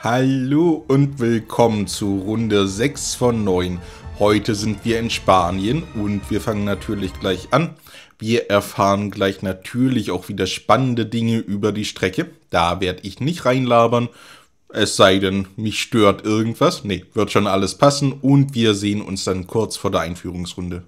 Hallo und willkommen zu Runde 6 von 9. Heute sind wir in Spanien und wir fangen natürlich gleich an. Wir erfahren gleich natürlich auch wieder spannende Dinge über die Strecke. Da werde ich nicht reinlabern, es sei denn, mich stört irgendwas. Ne, wird schon alles passen und wir sehen uns dann kurz vor der Einführungsrunde.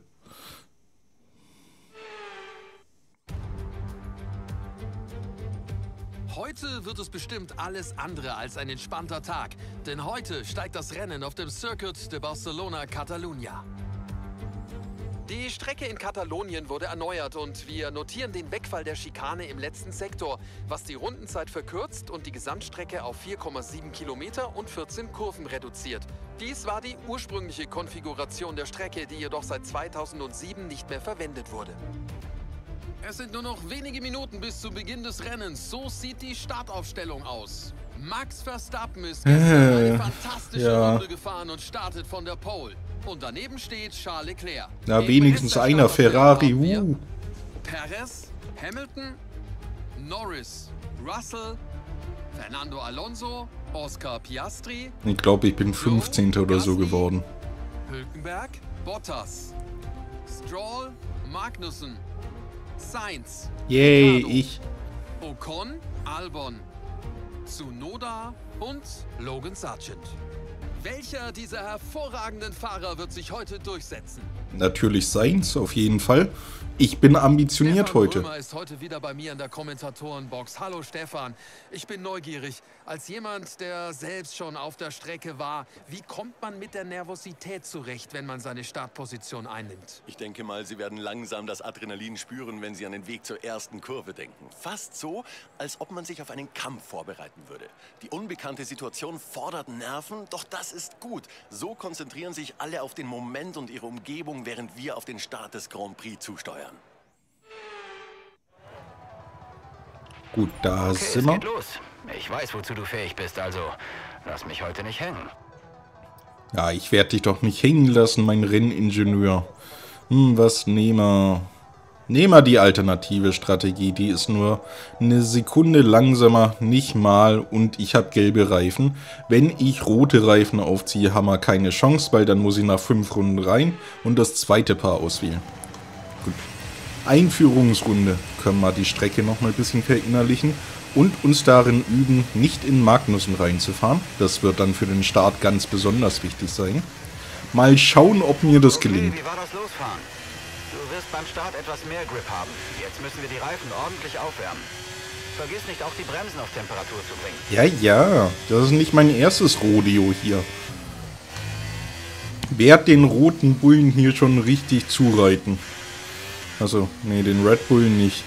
Heute wird es bestimmt alles andere als ein entspannter Tag, denn heute steigt das Rennen auf dem Circuit de Barcelona-Catalunya. Die Strecke in Katalonien wurde erneuert und wir notieren den Wegfall der Schikane im letzten Sektor, was die Rundenzeit verkürzt und die Gesamtstrecke auf 4,7 Kilometer und 14 Kurven reduziert. Dies war die ursprüngliche Konfiguration der Strecke, die jedoch seit 2007 nicht mehr verwendet wurde. Es sind nur noch wenige Minuten bis zu Beginn des Rennens. So sieht die Startaufstellung aus. Max Verstappen ist gestern eine fantastische Runde gefahren und startet von der Pole. Und daneben steht Charles Leclerc. Na, wenigstens einer Ferrari. Perez, Hamilton, Norris, Russell, Fernando Alonso, Oscar Piastri. Ich glaube, ich bin 15. oder so geworden. Hülkenberg, Bottas, Stroll, Magnussen, Sainz, Yay, Ricardo, ich. Ocon, Albon, Tsunoda und Logan Sargent. Welcher dieser hervorragenden Fahrer wird sich heute durchsetzen? Natürlich Sainz, auf jeden Fall. Ich bin ambitioniert Stefan heute. Römer ist heute wieder bei mir in der Kommentatorenbox. Hallo Stefan, ich bin neugierig. Als jemand, der selbst schon auf der Strecke war, wie kommt man mit der Nervosität zurecht, wenn man seine Startposition einnimmt? Ich denke mal, Sie werden langsam das Adrenalin spüren, wenn Sie an den Weg zur ersten Kurve denken. Fast so, als ob man sich auf einen Kampf vorbereiten würde. Die unbekannte Situation fordert Nerven, doch das ist gut. So konzentrieren sich alle auf den Moment und ihre Umgebung, während wir auf den Start des Grand Prix zusteuern. Gut, da Okay, sind wir. es geht los. Ich weiß, wozu du fähig bist, also lass mich heute nicht hängen. Ja, ich werde dich doch nicht hängen lassen, mein Renningenieur. Was nehmen wir? Nehmen wir die alternative Strategie. Die ist nur eine Sekunde langsamer, nicht mal. Und ich habe gelbe Reifen. Wenn ich rote Reifen aufziehe, haben wir keine Chance, weil dann muss ich nach 5 Runden rein und das zweite Paar auswählen. Gut. Einführungsrunde. Können wir die Strecke noch mal ein bisschen verinnerlichen und uns darin üben, nicht in Magnussen reinzufahren. Das wird dann für den Start ganz besonders wichtig sein. Mal schauen, ob mir das gelingt. Wie war das Losfahren? Du wirst beim Start etwas mehr Grip haben. Jetzt müssen wir die Reifen ordentlich aufwärmen. Vergiss nicht, auch die Bremsen auf Temperatur zu bringen. Ja, ja, das ist nicht mein erstes Rodeo hier. Werd den roten Bullen hier schon richtig zureiten. Also, nee, den Red Bull nicht.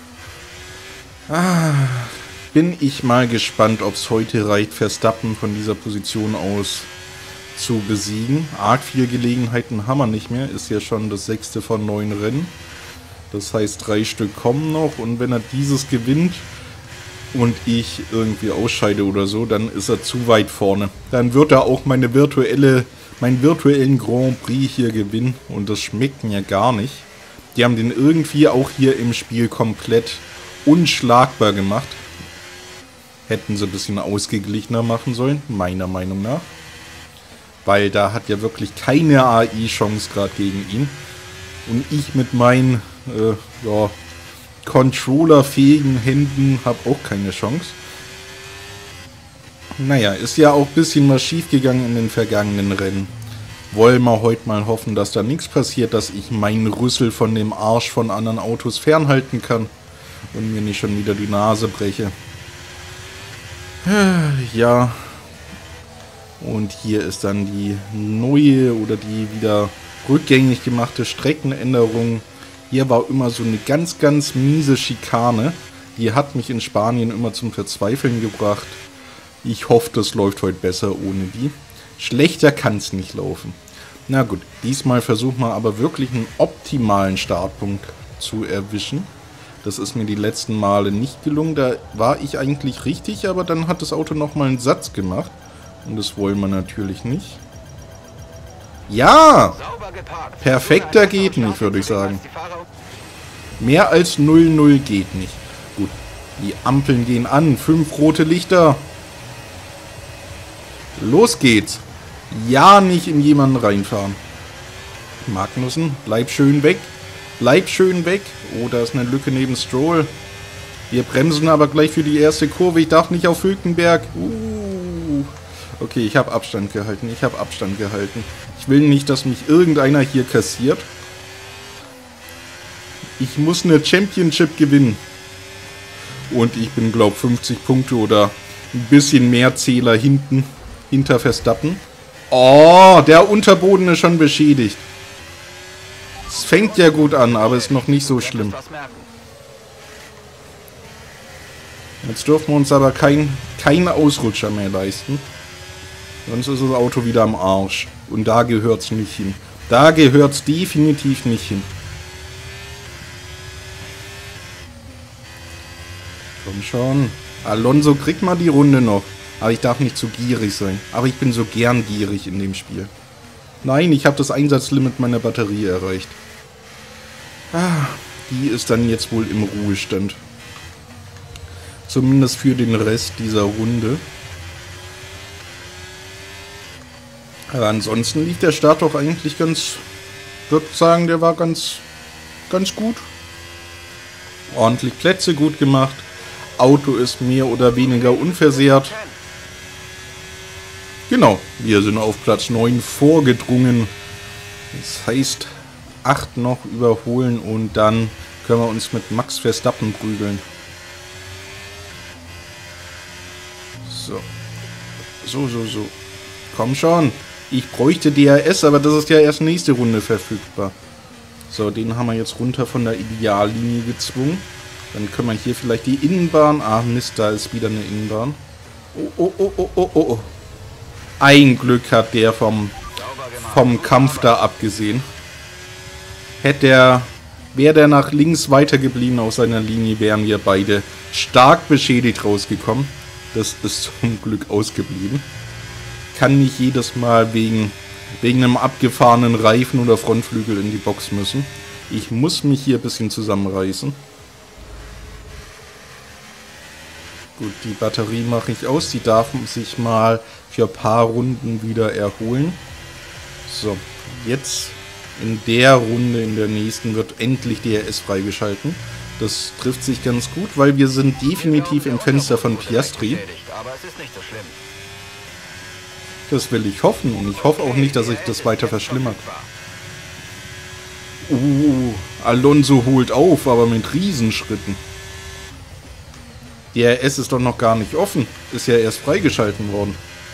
Bin ich mal gespannt, ob es heute reicht, Verstappen von dieser Position aus zu besiegen. Arg viel Gelegenheiten haben wir nicht mehr. Ist ja schon das 6. von 9 Rennen. Das heißt, 3 Stück kommen noch. Und wenn er dieses gewinnt und ich irgendwie ausscheide oder so, dann ist er zu weit vorne. Dann wird er auch meinen virtuellen Grand Prix hier gewinnen. Und das schmeckt mir gar nicht. Die haben den irgendwie auch hier im Spiel komplett unschlagbar gemacht. Hätten sie ein bisschen ausgeglichener machen sollen, meiner Meinung nach. Weil da hat ja wirklich keine AI-Chance gerade gegen ihn. Und ich mit meinen controllerfähigen Händen habe auch keine Chance. Naja, ist ja auch ein bisschen was schief gegangen in den vergangenen Rennen. Wollen wir heute mal hoffen, dass da nichts passiert, dass ich meinen Rüssel von dem Arsch von anderen Autos fernhalten kann und mir nicht schon wieder die Nase breche. Ja. Und hier ist dann die neue oder die wieder rückgängig gemachte Streckenänderung. Hier war immer so eine ganz, ganz miese Schikane. Die hat mich in Spanien immer zum Verzweifeln gebracht. Ich hoffe, das läuft heute besser ohne die. Schlechter kann es nicht laufen. Na gut, diesmal versuchen wir aber wirklich einen optimalen Startpunkt zu erwischen. Das ist mir die letzten Male nicht gelungen. Da war ich eigentlich richtig, aber dann hat das Auto nochmal einen Satz gemacht. Und das wollen wir natürlich nicht. Ja! Perfekter geht nicht, würde ich sagen. Mehr als 0-0 geht nicht. Gut, die Ampeln gehen an. 5 rote Lichter. Los geht's. Ja, nicht in jemanden reinfahren. Magnussen, bleib schön weg. Bleib schön weg. Oh, da ist eine Lücke neben Stroll. Wir bremsen aber gleich für die erste Kurve. Ich darf nicht auf Hülkenberg. Okay, ich habe Abstand gehalten. Ich will nicht, dass mich irgendeiner hier kassiert. Ich muss eine Championship gewinnen. Und ich bin, glaube ich, 50 Punkte oder ein bisschen mehr Zähler hinter Verstappen. Oh, der Unterboden ist schon beschädigt. Es fängt ja gut an, aber ist noch nicht so schlimm. Jetzt dürfen wir uns aber keinen Ausrutscher mehr leisten. Sonst ist das Auto wieder am Arsch. Und da gehört es nicht hin. Da gehört es definitiv nicht hin. Komm schon. Alonso kriegt mal die Runde noch. Aber ich darf nicht zu gierig sein. Aber ich bin so gern gierig in dem Spiel. Nein, ich habe das Einsatzlimit meiner Batterie erreicht. Die ist dann jetzt wohl im Ruhestand. Zumindest für den Rest dieser Runde. Aber ansonsten lief der Start doch eigentlich ganz... Ich würde sagen, der war ganz gut. Ordentlich Plätze gut gemacht. Auto ist mehr oder weniger unversehrt. Genau, wir sind auf Platz 9 vorgedrungen. Das heißt, 8 noch überholen und dann können wir uns mit Max Verstappen prügeln. So. So. Komm schon. Ich bräuchte DRS, aber das ist ja erst nächste Runde verfügbar. So, den haben wir jetzt runter von der Ideallinie gezwungen. Dann können wir hier vielleicht die Innenbahn... Ah, Mist, da ist wieder eine Innenbahn. Oh. Ein Glück hat der vom Kampf da abgesehen. Wäre der nach links weitergeblieben aus seiner Linie, wären wir beide stark beschädigt rausgekommen. Das ist zum Glück ausgeblieben. Kann nicht jedes Mal wegen einem abgefahrenen Reifen oder Frontflügel in die Box müssen. Ich muss mich hier ein bisschen zusammenreißen. Gut, die Batterie mache ich aus. Die darf sich mal für ein paar Runden wieder erholen. So, jetzt in der Runde, in der nächsten, wird endlich DRS freigeschalten. Das trifft sich ganz gut, weil wir sind definitiv im Fenster von Piastri. Das will ich hoffen und ich hoffe auch nicht, dass sich das weiter verschlimmert. Alonso holt auf, aber mit Riesenschritten. DRS ist doch noch gar nicht offen. Ist ja erst freigeschalten worden.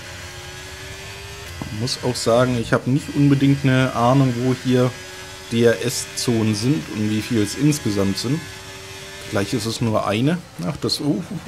Ich muss auch sagen, ich habe nicht unbedingt eine Ahnung, wo hier DRS-Zonen sind und wie viel es insgesamt sind. Vielleicht ist es nur eine. Ach, das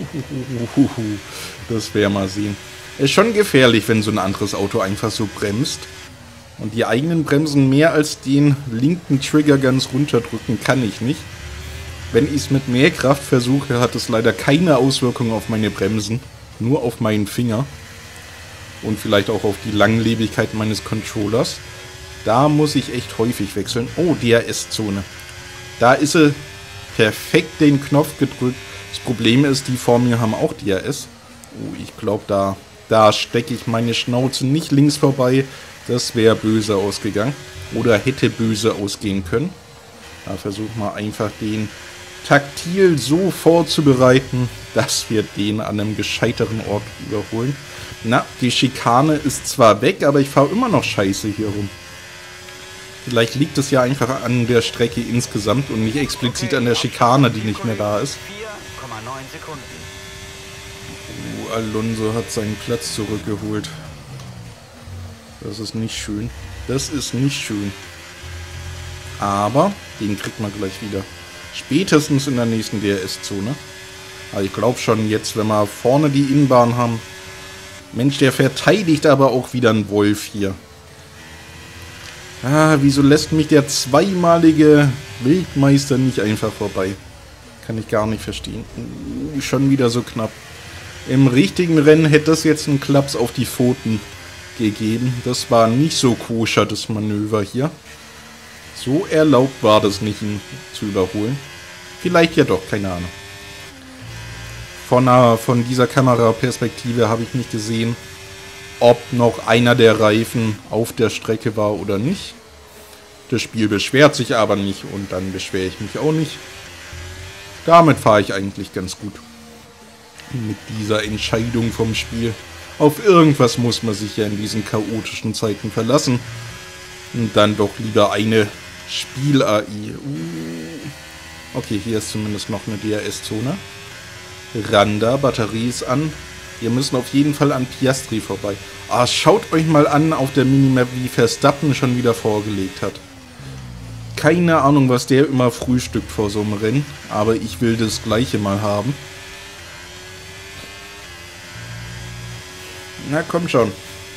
wäre mal sehen. Ist schon gefährlich, wenn so ein anderes Auto einfach so bremst. Und die eigenen Bremsen mehr als den linken Trigger ganz runterdrücken kann ich nicht. Wenn ich es mit mehr Kraft versuche, hat es leider keine Auswirkung auf meine Bremsen. Nur auf meinen Finger. Und vielleicht auch auf die Langlebigkeit meines Controllers. Da muss ich echt häufig wechseln. Oh, DRS-Zone. Da ist sie perfekt den Knopf gedrückt. Das Problem ist, die vor mir haben auch DRS. Oh, ich glaube, da stecke ich meine Schnauze nicht links vorbei. Das wäre böse ausgegangen. Oder hätte böse ausgehen können. Da versuchen wir einfach den taktil so vorzubereiten, dass wir den an einem gescheiteren Ort überholen. Na, die Schikane ist zwar weg, aber ich fahre immer noch scheiße hier rum. Vielleicht liegt es ja einfach an der Strecke insgesamt und nicht explizit an der Schikane, die nicht mehr da ist. 4,9 Sekunden. Alonso hat seinen Platz zurückgeholt. Das ist nicht schön. Das ist nicht schön. Aber den kriegt man gleich wieder. Spätestens in der nächsten DRS-Zone. Aber ich glaube schon jetzt, wenn wir vorne die Innenbahn haben. Mensch, der verteidigt aber auch wieder einen Wolf hier. Wieso lässt mich der zweimalige Weltmeister nicht einfach vorbei? Kann ich gar nicht verstehen. Schon wieder so knapp. Im richtigen Rennen hätte es jetzt einen Klaps auf die Pfoten gegeben. Das war nicht so koscher, das Manöver hier. So erlaubt war das nicht, ihn zu überholen. Vielleicht ja doch, keine Ahnung. Von dieser Kameraperspektive habe ich nicht gesehen, ob noch einer der Reifen auf der Strecke war oder nicht. Das Spiel beschwert sich aber nicht und dann beschwere ich mich auch nicht. Damit fahre ich eigentlich ganz gut. Mit dieser Entscheidung vom Spiel. Auf irgendwas muss man sich ja in diesen chaotischen Zeiten verlassen. Und dann doch lieber eine Spiel-AI. Okay, hier ist zumindest noch eine DRS-Zone. Randa, Batterie ist an. Wir müssen auf jeden Fall an Piastri vorbei. Ah, schaut euch mal an auf der Minimap, wie Verstappen schon wieder vorgelegt hat. Keine Ahnung, was der immer frühstückt vor so einem Rennen. Aber ich will das Gleiche mal haben. Na komm schon.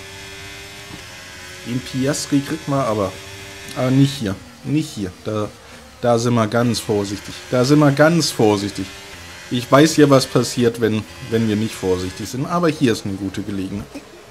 Den Piastri kriegt man aber. Aber nicht hier. Nicht hier. Da sind wir ganz vorsichtig. Da sind wir ganz vorsichtig. Ich weiß ja, was passiert, wenn wir nicht vorsichtig sind. Aber hier ist eine gute Gelegenheit.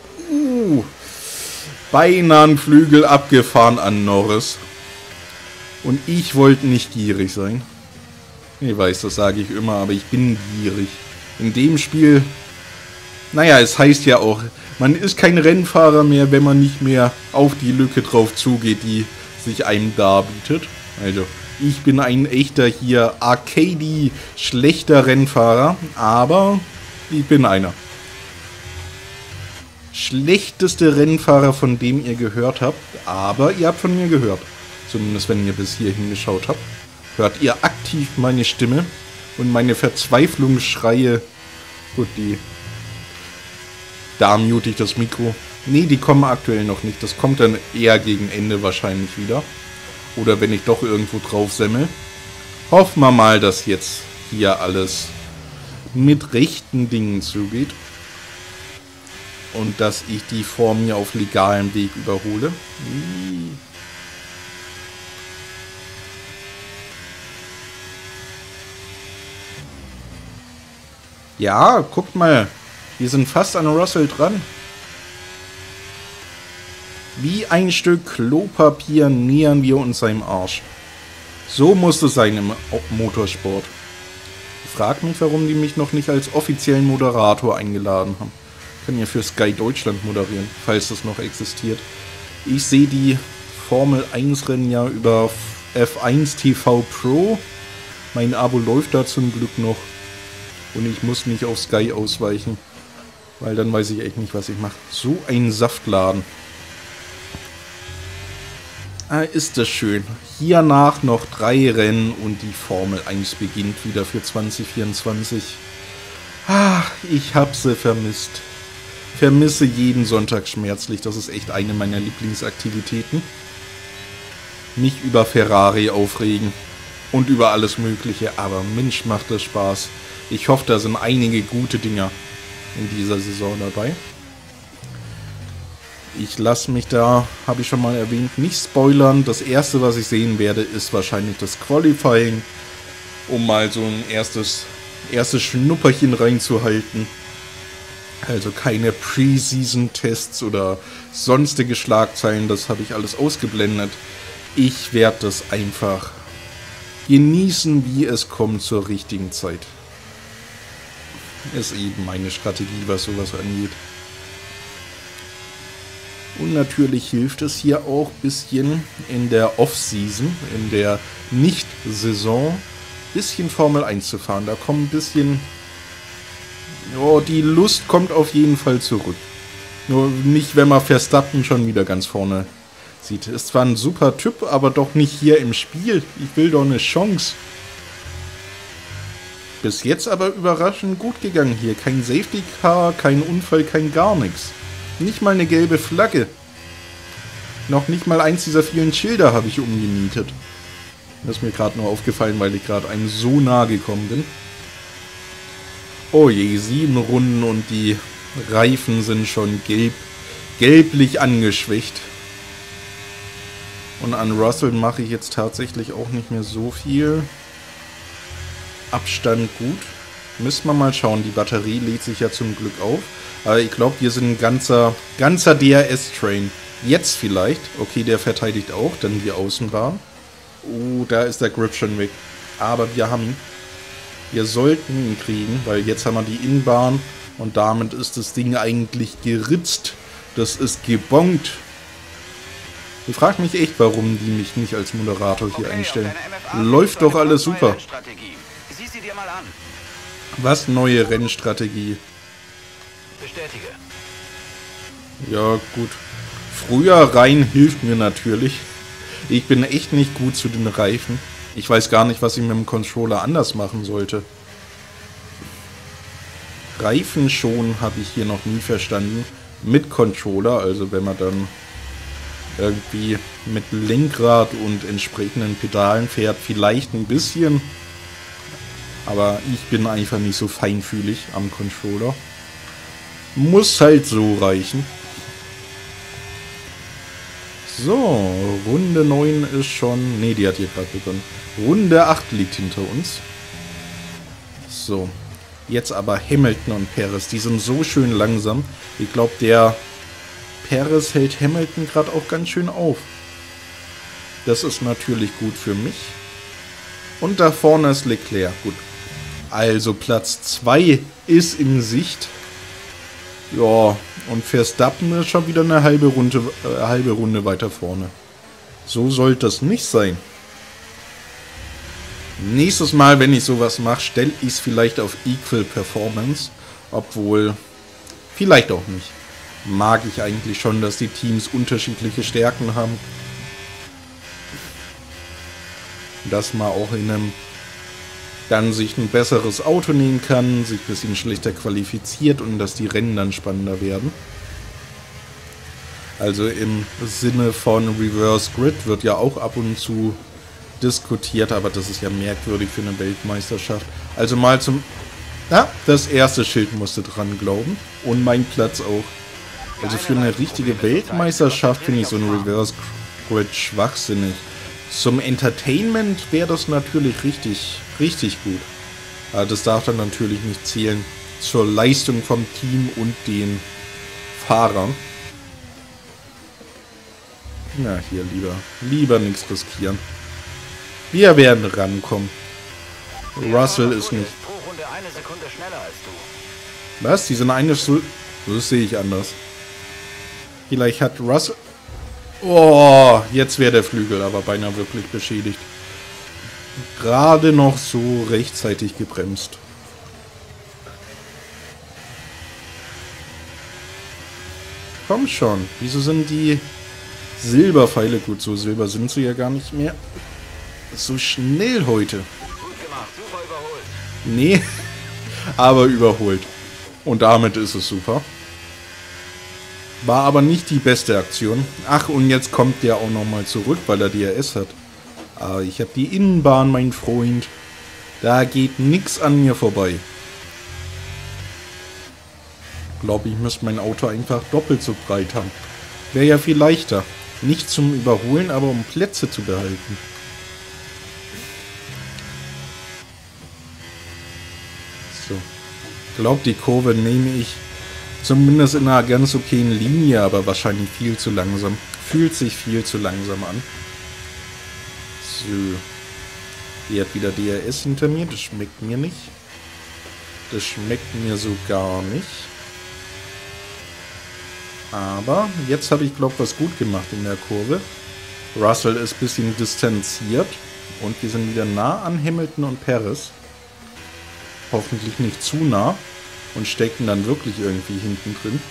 Beinahe einen Flügel abgefahren an Norris. Und ich wollte nicht gierig sein. Ich weiß, das sage ich immer, aber ich bin gierig. In dem Spiel... Naja, es heißt ja auch, man ist kein Rennfahrer mehr, wenn man nicht mehr auf die Lücke drauf zugeht, die sich einem darbietet. Also, ich bin ein echter hier Arcady schlechter Rennfahrer, aber ich bin einer. Schlechteste Rennfahrer, von dem ihr gehört habt, aber ihr habt von mir gehört. Zumindest wenn ihr bis hierhin geschaut habt. Hört ihr aktiv meine Stimme und meine Verzweiflungsschreie. Gut, da mute ich das Mikro. Nee, die kommen aktuell noch nicht. Das kommt dann eher gegen Ende wahrscheinlich wieder. Oder wenn ich doch irgendwo drauf semmel. Hoffen wir mal, dass jetzt hier alles mit rechten Dingen zugeht. Und dass ich die vor mir auf legalem Weg überhole. Ja, guckt mal. Wir sind fast an Russell dran. Wie ein Stück Klopapier nähern wir uns seinem Arsch. So muss es sein im Motorsport. Ich frage mich, warum die mich noch nicht als offiziellen Moderator eingeladen haben. Ich kann ja für Sky Deutschland moderieren, falls das noch existiert. Ich sehe die Formel 1 Rennen ja über F1 TV Pro. Mein Abo läuft da zum Glück noch. Und ich muss nicht auf Sky ausweichen. Weil dann weiß ich echt nicht, was ich mache. So ein Saftladen. Ah, ist das schön. Hiernach noch 3 Rennen und die Formel 1 beginnt wieder für 2024. Ach, ich hab sie vermisst. Vermisse jeden Sonntag schmerzlich. Das ist echt eine meiner Lieblingsaktivitäten. Mich über Ferrari aufregen. Und über alles Mögliche. Aber Mensch, macht das Spaß. Ich hoffe, da sind einige gute Dinger in dieser Saison dabei. Ich lasse mich da, habe ich schon mal erwähnt, nicht spoilern. Das erste, was ich sehen werde, ist wahrscheinlich das Qualifying, um mal so ein erstes Schnupperchen reinzuhalten. Also keine Preseason-Tests oder sonstige Schlagzeilen, das habe ich alles ausgeblendet. Ich werde das einfach genießen, wie es kommt zur richtigen Zeit. Ist eben meine Strategie, was sowas angeht. Und natürlich hilft es hier auch ein bisschen in der Off-Season, in der Nicht-Saison, ein bisschen Formel 1 zu fahren. Da kommt ein bisschen... Oh, die Lust kommt auf jeden Fall zurück. Nur nicht, wenn man Verstappen schon wieder ganz vorne sieht. Ist zwar ein super Typ, aber doch nicht hier im Spiel. Ich will doch eine Chance. Bis jetzt aber überraschend gut gegangen hier. Kein Safety Car, kein Unfall, kein gar nichts. Nicht mal eine gelbe Flagge. Noch nicht mal eins dieser vielen Schilder habe ich umgenietet. Das ist mir gerade nur aufgefallen, weil ich gerade einem so nah gekommen bin. Oh je, 7 Runden und die Reifen sind schon gelblich angeschwächt. Und an Russell mache ich jetzt tatsächlich auch nicht mehr so viel. Abstand gut. Müssen wir mal schauen. Die Batterie lädt sich ja zum Glück auf. Aber ich glaube, wir sind ein ganzer DRS-Train. Jetzt vielleicht. Okay, der verteidigt auch. Dann die Außenbahn. Oh, da ist der Grip schon weg. Aber wir haben ihn. Wir sollten ihn kriegen, weil jetzt haben wir die Innenbahn. Und damit ist das Ding eigentlich geritzt Das ist gebongt. Ich frage mich echt, warum die mich nicht als Moderator hier einstellen. Läuft doch alles super. Sieh sie dir mal an. Was neue Rennstrategie? Bestätige. Ja, gut. Früher rein hilft mir natürlich. Ich bin echt nicht gut zu den Reifen. Ich weiß gar nicht, was ich mit dem Controller anders machen sollte. Reifen schon habe ich hier noch nie verstanden. Mit Controller, also wenn man dann irgendwie mit Lenkrad und entsprechenden Pedalen fährt, vielleicht ein bisschen. Aber ich bin einfach nicht so feinfühlig am Controller. Muss halt so reichen. So, Runde 9 ist schon... Ne, die hat hier gerade begonnen. Runde 8 liegt hinter uns. So, jetzt aber Hamilton und Perez. Die sind so schön langsam. Ich glaube, der Perez hält Hamilton gerade auch ganz schön auf. Das ist natürlich gut für mich. Und da vorne ist Leclerc. Gut. Also Platz 2 ist in Sicht. Ja, und Verstappen ist schon wieder eine halbe Runde weiter vorne. So sollte das nicht sein. Nächstes Mal, wenn ich sowas mache, stelle ich es vielleicht auf Equal Performance. Obwohl, vielleicht auch nicht. Mag ich eigentlich schon, dass die Teams unterschiedliche Stärken haben. Dass man auch in einem dann sich ein besseres Auto nehmen kann, sich ein bisschen schlechter qualifiziert und dass die Rennen dann spannender werden. Also im Sinne von Reverse Grid wird ja auch ab und zu diskutiert, aber das ist ja merkwürdig für eine Weltmeisterschaft. Also mal zum... Ja, das erste Schild musste dran glauben und mein Platz auch. Also für eine richtige Weltmeisterschaft finde ich so ein Reverse Grid schwachsinnig. Zum Entertainment wäre das natürlich richtig gut. Aber das darf dann natürlich nicht zählen zur Leistung vom Team und den Fahrern. Na, hier lieber nichts riskieren. Wir werden rankommen. Russell ist nicht... Was? Die sind eine... Das sehe ich anders. Vielleicht hat Russell... Oh, jetzt wäre der Flügel aber beinahe wirklich beschädigt. Gerade noch so rechtzeitig gebremst. Komm schon, wieso sind die Silberpfeile, gut, so silber sind sie ja gar nicht mehr, so schnell heute? Gut gemacht, super überholt. Nee, aber überholt. Und damit ist es super. War aber nicht die beste Aktion. Ach, und jetzt kommt der auch nochmal zurück, weil er DRS hat. Aber ich habe die Innenbahn, mein Freund. Da geht nichts an mir vorbei. Glaube ich, müsste mein Auto einfach doppelt so breit haben. Wäre ja viel leichter. Nicht zum Überholen, aber um Plätze zu behalten. So. Ich glaube, die Kurve nehme ich zumindest in einer ganz okayen Linie, aber wahrscheinlich viel zu langsam. Fühlt sich viel zu langsam an. So. Hier hat wieder DRS hinter mir. Das schmeckt mir nicht. Das schmeckt mir so gar nicht. Aber jetzt habe ich, glaube ich, was gut gemacht in der Kurve. Russell ist ein bisschen distanziert. Und wir sind wieder nah an Hamilton und Perez. Hoffentlich nicht zu nah. Und stecken dann wirklich irgendwie hinten drin.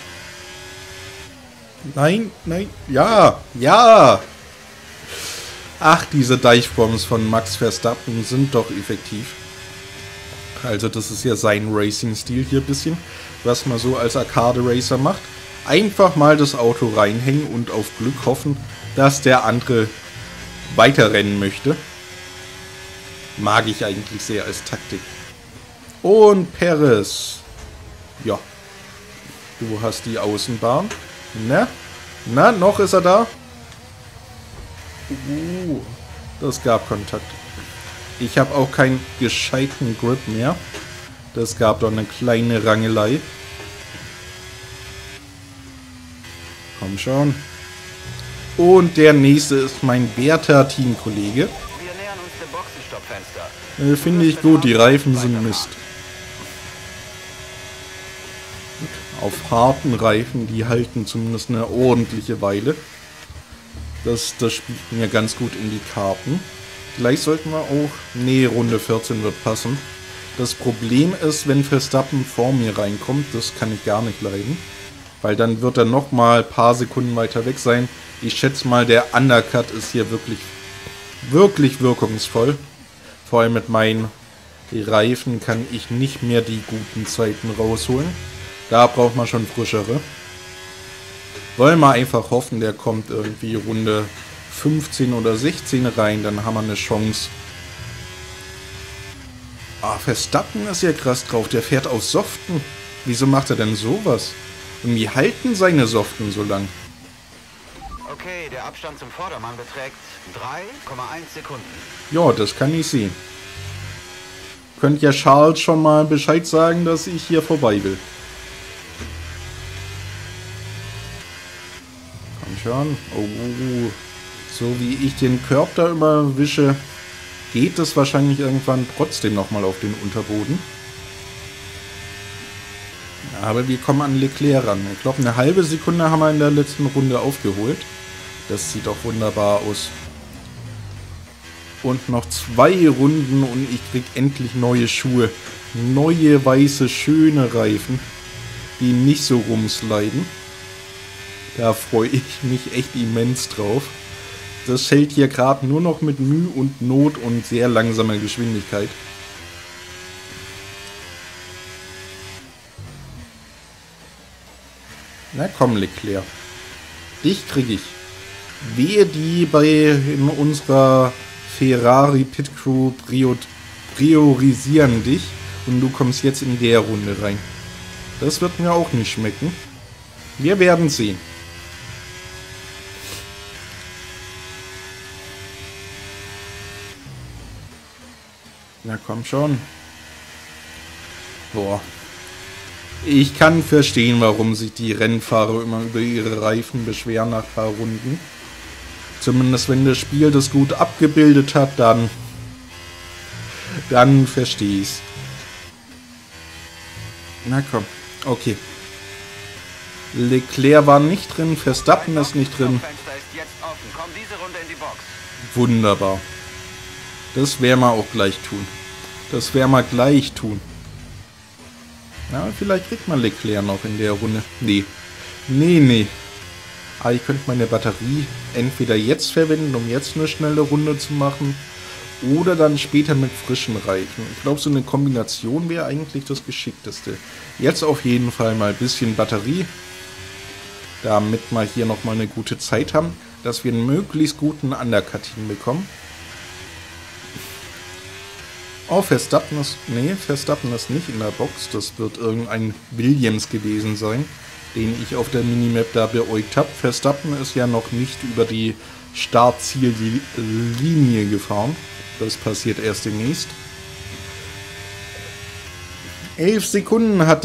Nein, nein, ja, ja. Ach, diese Deichbombs von Max Verstappen sind doch effektiv. Also das ist ja sein Racing-Stil hier ein bisschen. Was man so als Arcade-Racer macht. Einfach mal das Auto reinhängen und auf Glück hoffen, dass der andere weiterrennen möchte. Mag ich eigentlich sehr als Taktik. Und Perez. Ja, du hast die Außenbahn. Na, noch ist er da. Das gab Kontakt. Ich habe auch keinen gescheiten Grip mehr. Das gab doch eine kleine Rangelei. Komm schon. Und der nächste ist mein werter Teamkollege. Wir nähern uns dem Boxenstoppfenster. Finde ich gut, die Reifen sind Mist. Auf harten Reifen, die halten zumindest eine ordentliche Weile. Das spielt mir ganz gut in die Karten. Gleich sollten wir auch... Nee, Runde 14 wird passen. Das Problem ist, wenn Verstappen vor mir reinkommt, das kann ich gar nicht leiden. Weil dann wird er nochmal ein paar Sekunden weiter weg sein. Ich schätze mal, der Undercut ist hier wirklich wirkungsvoll. Vor allem mit meinen Reifen kann ich nicht mehr die guten Zeiten rausholen. Da braucht man schon frischere. Wollen wir einfach hoffen, der kommt irgendwie Runde 15 oder 16 rein, dann haben wir eine Chance. Ah, Verstappen ist ja krass drauf, der fährt auf Soften. Wieso macht er denn sowas? Und wie halten seine Soften so lang? Okay, der Abstand zum Vordermann beträgt 3,1 Sekunden. Ja, das kann ich sehen. Könnt ja Charles schon mal Bescheid sagen, dass ich hier vorbei will. Komm schon. Oh, so wie ich den Körb da immer wische, geht es wahrscheinlich irgendwann trotzdem nochmal auf den Unterboden. Aber wir kommen an Leclerc ran. Ich glaube, eine halbe Sekunde haben wir in der letzten Runde aufgeholt. Das sieht doch wunderbar aus. Und noch 2 Runden und ich krieg endlich neue Schuhe. Neue, weiße, schöne Reifen, die nicht so rumsliden. Da freue ich mich echt immens drauf. Das hält hier gerade nur noch mit Mühe und Not und sehr langsamer Geschwindigkeit. Na komm, Leclerc. Dich krieg ich. Wehe die in unserer Ferrari Pit Crew priorisieren dich und du kommst jetzt in der Runde rein. Das wird mir auch nicht schmecken. Wir werden sehen. Na komm schon. Boah. Ich kann verstehen, warum sich die Rennfahrer immer über ihre Reifen beschweren nach ein paar Runden. Zumindest wenn das Spiel das gut abgebildet hat, dann verstehe ich's. Na komm, okay. Leclerc war nicht drin, Verstappen ist nicht drin. Wunderbar. Das werden wir auch gleich tun. Das werden wir gleich tun. Na, vielleicht kriegt man Leclerc noch in der Runde. Nee. Nee. Aber ich könnte meine Batterie entweder jetzt verwenden, um jetzt eine schnelle Runde zu machen, oder dann später mit frischen Reifen. Ich glaube, so eine Kombination wäre eigentlich das Geschickteste. Jetzt auf jeden Fall mal ein bisschen Batterie, damit wir hier nochmal eine gute Zeit haben, dass wir einen möglichst guten Undercut hinbekommen. Oh, Verstappen ist nicht in der Box. Das wird irgendein Williams gewesen sein, den ich auf der Minimap da beäugt habe. Verstappen ist ja noch nicht über die Startziellinie gefahren. Das passiert erst demnächst. 11 Sekunden hat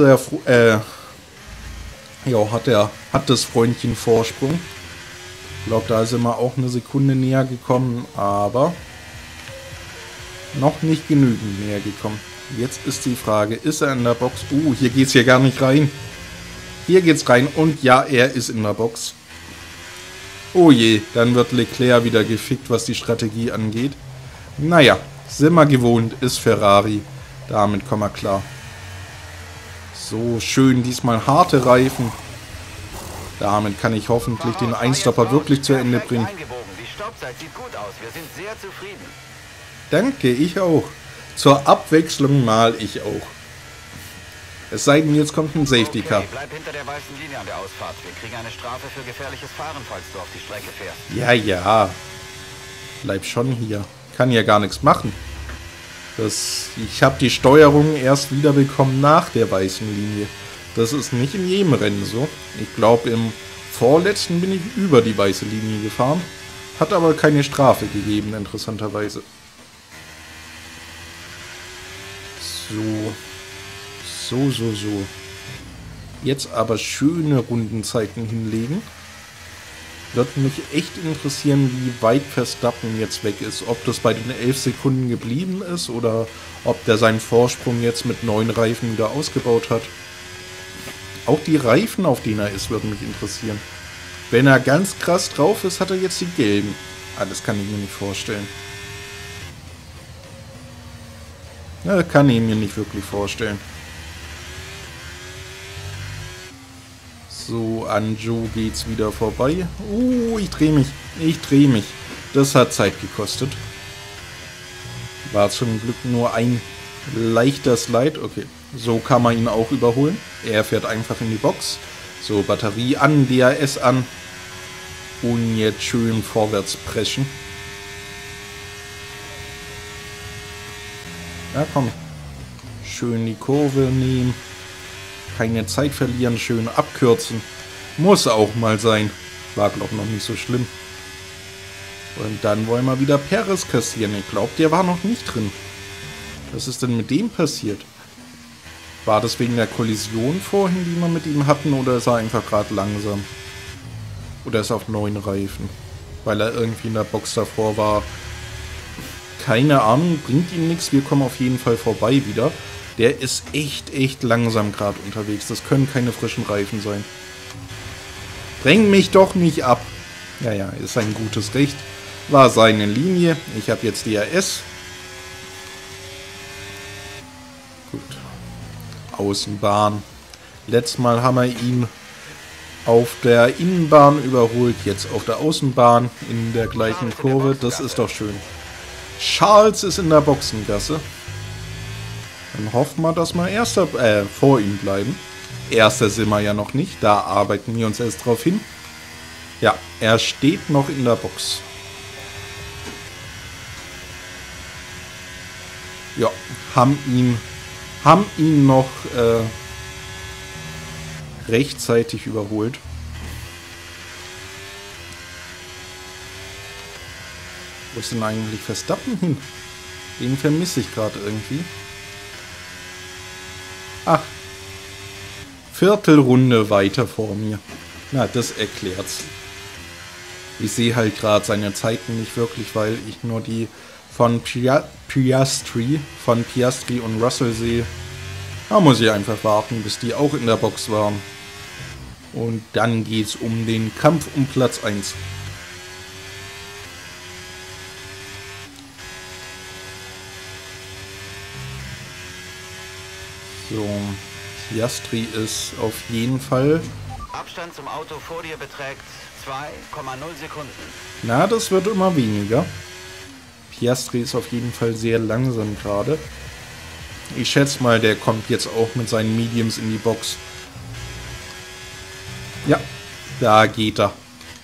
das Freundchen Vorsprung. Ich glaube, da sind wir auch eine Sekunde näher gekommen, aber noch nicht genügend näher gekommen. Jetzt ist die Frage, ist er in der Box? Hier geht's ja gar nicht rein. Hier geht's rein und ja, er ist in der Box. Oh je, dann wird Leclerc wieder gefickt, was die Strategie angeht. Naja, sind wir gewohnt, ist Ferrari. Damit kommen wir klar. So, schön, diesmal harte Reifen. Damit kann ich hoffentlich den Einstopper wirklich zu Ende bringen. Die Stoppzeit sieht gut aus, wir sind sehr zufrieden. Danke, ich auch. Zur Abwechslung mal ich auch. Es sei denn, jetzt kommt ein Safety Car. Okay, bleib hinter der weißen Linie an der Ausfahrt. Wir kriegen eine Strafe für gefährliches Fahren, falls du auf die Strecke fährst. Ja. Bleib schon hier. Kann ja gar nichts machen. Ich habe die Steuerung erst wiederbekommen nach der weißen Linie. Das ist nicht in jedem Rennen so. Ich glaube, im vorletzten bin ich über die weiße Linie gefahren. Hat aber keine Strafe gegeben, interessanterweise. So. Jetzt aber schöne Rundenzeiten hinlegen. Wird mich echt interessieren, wie weit Verstappen jetzt weg ist. Ob das bei den 11 Sekunden geblieben ist oder ob der seinen Vorsprung jetzt mit 9 Reifen wieder ausgebaut hat. Auch die Reifen, auf denen er ist, würden mich interessieren. Wenn er ganz krass drauf ist, hat er jetzt die gelben. Ah, das kann ich mir nicht vorstellen. Ja, das kann ich mir nicht wirklich vorstellen. So, an Joe geht's wieder vorbei. Ich drehe mich. Ich drehe mich. Das hat Zeit gekostet. War zum Glück nur ein leichter Slide. Okay, so kann man ihn auch überholen. Er fährt einfach in die Box. So, Batterie an, DRS an. Und jetzt schön vorwärts preschen. Ja, komm. Schön die Kurve nehmen. Keine Zeit verlieren, schön abkürzen. Muss auch mal sein. War, glaube ich, noch nicht so schlimm. Und dann wollen wir wieder Perez kassieren. Ich glaube, der war noch nicht drin. Was ist denn mit dem passiert? War das wegen der Kollision vorhin, die wir mit ihm hatten, oder ist er einfach gerade langsam? Oder ist er auf 9 Reifen? Weil er irgendwie in der Box davor war. Keine Ahnung, bringt ihm nichts. Wir kommen auf jeden Fall vorbei wieder. Der ist echt langsam gerade unterwegs. Das können keine frischen Reifen sein. Dräng mich doch nicht ab. Ja, ist ein gutes Recht. War seine Linie. Ich habe jetzt DRS. Gut. Außenbahn. Letztes Mal haben wir ihn auf der Innenbahn überholt. Jetzt auf der Außenbahn in der gleichen Kurve. Das ist doch schön. Charles ist in der Boxengasse. Dann hoffen wir, dass wir vor ihm bleiben. Erster sind wir ja noch nicht. Da arbeiten wir uns erst drauf hin. Ja, er steht noch in der Box. Ja, haben ihn noch rechtzeitig überholt. Wo ist denn eigentlich Verstappen hin? Den vermisse ich gerade irgendwie. Ach, Viertelrunde weiter vor mir. Na, das erklärt's. Ich sehe halt gerade seine Zeiten nicht wirklich, weil ich nur die von Piastri und Russell sehe. Da muss ich einfach warten, bis die auch in der Box waren. Und dann geht's um den Kampf um Platz 1. So, Piastri ist auf jeden Fall... Abstand zum Auto vor dir beträgt 2,0 Sekunden. Na, das wird immer weniger. Piastri ist auf jeden Fall sehr langsam gerade. Ich schätze mal, der kommt jetzt auch mit seinen Mediums in die Box. Ja, da geht er.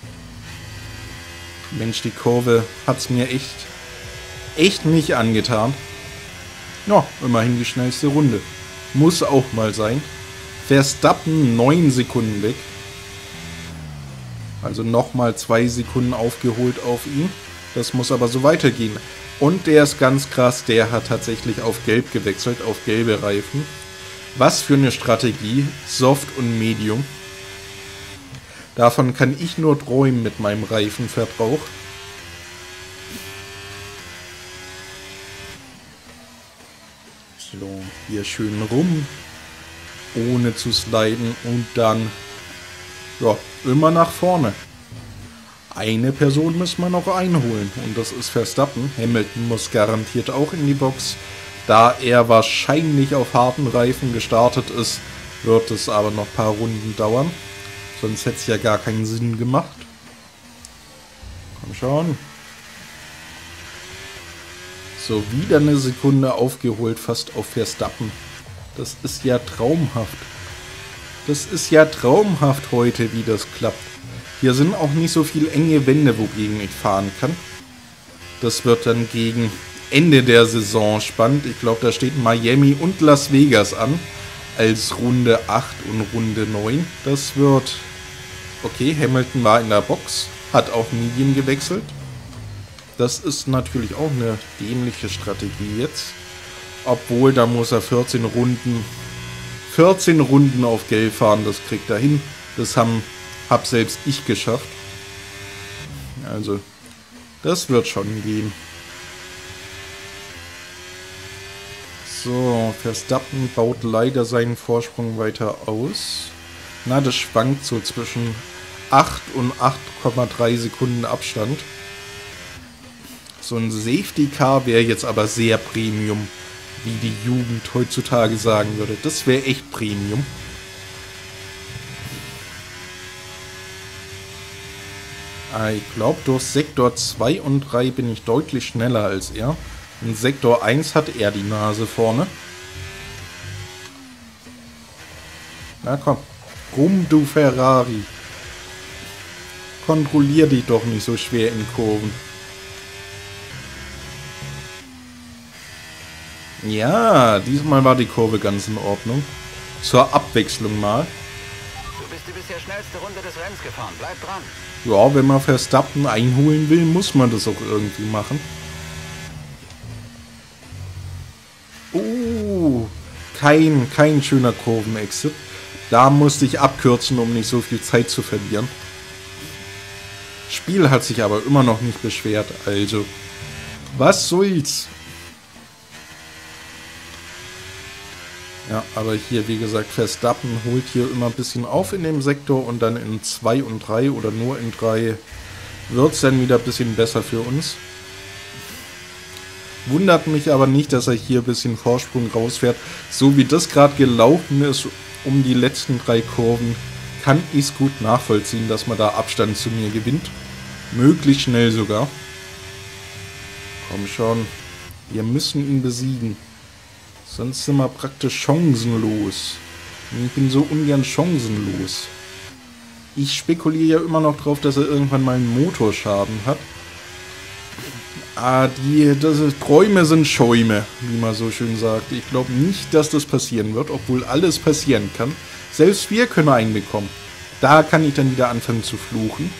Mensch, die Kurve hat's mir echt nicht angetan. Ja, immerhin die schnellste Runde. Muss auch mal sein. Verstappen 9 Sekunden weg. Also nochmal 2 Sekunden aufgeholt auf ihn. Das muss aber so weitergehen. Und der ist ganz krass, der hat tatsächlich auf Gelb gewechselt, auf gelbe Reifen. Was für eine Strategie. Soft und Medium. Davon kann ich nur träumen mit meinem Reifenverbrauch. So, hier schön rum, ohne zu sliden und dann, ja, immer nach vorne. Eine Person müssen wir noch einholen und das ist Verstappen. Hamilton muss garantiert auch in die Box. Da er wahrscheinlich auf harten Reifen gestartet ist, wird es aber noch ein paar Runden dauern. Sonst hätte es ja gar keinen Sinn gemacht. Komm schon. So, wieder eine Sekunde aufgeholt, fast auf Verstappen. Das ist ja traumhaft. Das ist ja traumhaft heute, wie das klappt. Hier sind auch nicht so viele enge Wände, wogegen ich fahren kann. Das wird dann gegen Ende der Saison spannend. Ich glaube, da steht Miami und Las Vegas an. Als Runde 8 und Runde 9. Das wird... Okay, Hamilton war in der Box. Hat auf Medium gewechselt. Das ist natürlich auch eine dämliche Strategie jetzt. Obwohl, da muss er 14 Runden auf Gelb fahren. Das kriegt er hin. Das hab selbst ich geschafft. Also, das wird schon gehen. So, Verstappen baut leider seinen Vorsprung weiter aus. Na, das schwankt so zwischen 8 und 8,3 Sekunden Abstand. So ein Safety Car wäre jetzt aber sehr Premium, wie die Jugend heutzutage sagen würde. Das wäre echt Premium. Ich glaube, durch Sektor 2 und 3 bin ich deutlich schneller als er. In Sektor 1 hat er die Nase vorne. Na komm, rum du Ferrari. Kontrollier dich doch nicht so schwer in Kurven. Ja, diesmal war die Kurve ganz in Ordnung. Zur Abwechslung mal. Du bist die bisher schnellste Runde des Rennens gefahren. Bleib dran. Ja, wenn man Verstappen einholen will, muss man das auch irgendwie machen. Oh, kein schöner Kurvenexit. Da musste ich abkürzen, um nicht so viel Zeit zu verlieren. Spiel hat sich aber immer noch nicht beschwert, also was soll's? Ja, aber hier, wie gesagt, Verstappen holt hier immer ein bisschen auf in dem Sektor und dann in 2 und 3 oder nur in 3 wird es dann wieder ein bisschen besser für uns. Wundert mich aber nicht, dass er hier ein bisschen Vorsprung rausfährt. So wie das gerade gelaufen ist um die letzten 3 Kurven, kann ich es gut nachvollziehen, dass man da Abstand zu mir gewinnt. Möglichst schnell sogar. Komm schon, wir müssen ihn besiegen. Sonst sind wir praktisch chancenlos. Ich bin so ungern chancenlos. Ich spekuliere ja immer noch drauf, dass er irgendwann mal einen Motorschaden hat. Träume sind Schäume, wie man so schön sagt. Ich glaube nicht, dass das passieren wird, obwohl alles passieren kann. Selbst wir können einen bekommen. Da kann ich dann wieder anfangen zu fluchen.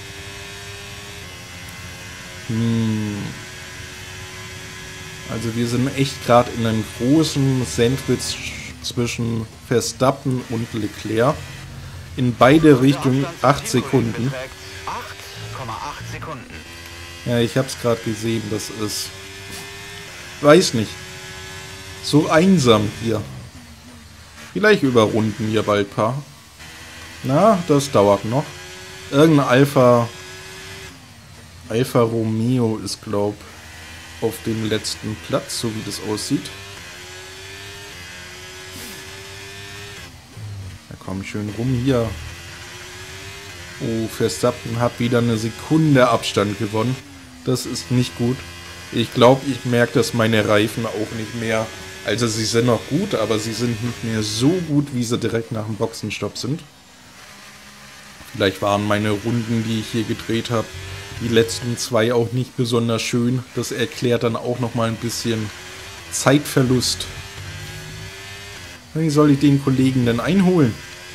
Also wir sind echt gerade in einem großen Sandwich zwischen Verstappen und Leclerc. In beide Richtungen 8 Sekunden. 8,8 Sekunden. Ja, ich habe es gerade gesehen, das ist... Weiß nicht. So einsam hier. Vielleicht überrunden wir bald ein paar. Na, das dauert noch. Irgendein Alfa Romeo ist, glaub, auf dem letzten Platz, so wie das aussieht. Ja, komm, schön rum hier. Oh, Verstappen hat wieder eine Sekunde Abstand gewonnen. Das ist nicht gut. Ich glaube, ich merke, dass meine Reifen auch nicht mehr... Also sie sind noch gut, aber sie sind nicht mehr so gut, wie sie direkt nach dem Boxenstopp sind. Vielleicht waren meine Runden, die ich hier gedreht habe, die letzten 2 auch nicht besonders schön. Das erklärt dann auch nochmal ein bisschen Zeitverlust. Wie soll ich den Kollegen denn einholen?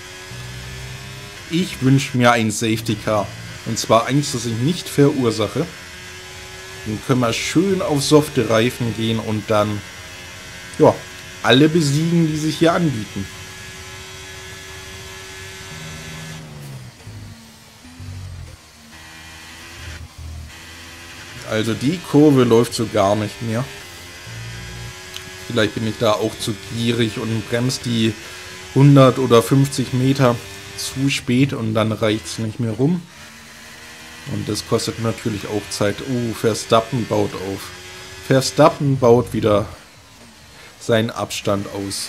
Ich wünsche mir ein Safety Car. Und zwar eins, das ich nicht verursache. Dann können wir schön auf softe Reifen gehen und dann, ja, alle besiegen, die sich hier anbieten. Also die Kurve läuft so gar nicht mehr. Vielleicht bin ich da auch zu gierig und bremse die 100 oder 50 Meter zu spät und dann reicht es nicht mehr rum. Und das kostet natürlich auch Zeit. Oh, Verstappen baut auf. Verstappen baut wieder seinen Abstand aus.